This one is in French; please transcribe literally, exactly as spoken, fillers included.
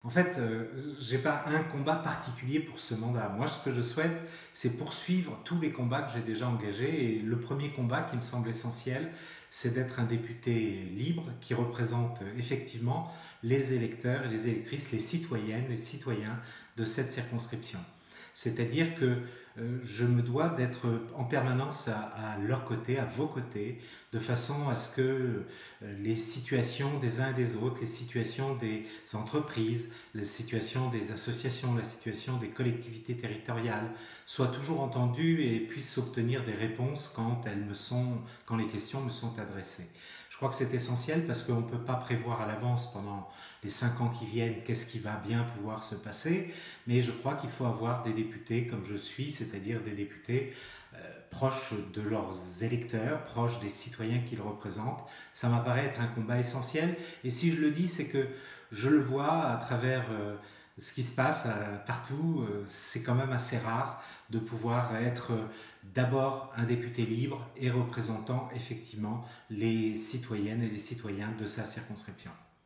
En fait, euh, j'ai pas un combat particulier pour ce mandat. Moi, ce que je souhaite, c'est poursuivre tous les combats que j'ai déjà engagés. Et le premier combat qui me semble essentiel, c'est d'être un député libre qui représente euh, effectivement les électeurs et les électrices, les citoyennes, les citoyens de cette circonscription. C'est-à-dire que euh, je me dois d'être en permanence à, à leur côté, à vos côtés, de façon à ce que euh, les situations des uns et des autres, les situations des entreprises, les situations des associations, la situation des collectivités territoriales soient toujours entendues et puissent obtenir des réponses quand elles me sont, quand les questions me sont adressées. Je crois que c'est essentiel parce qu'on ne peut pas prévoir à l'avance pendant les cinq ans qui viennent qu'est-ce qui va bien pouvoir se passer, mais je crois qu'il faut avoir des députés comme je suis, c'est-à-dire des députés euh, proches de leurs électeurs, proches des citoyens qu'ils représentent. Ça m'apparaît être un combat essentiel. Et si je le dis, c'est que je le vois à travers euh, ce qui se passe euh, partout. Euh, c'est quand même assez rare de pouvoir être euh, d'abord un député libre et représentant effectivement les citoyennes et les citoyens de sa circonscription.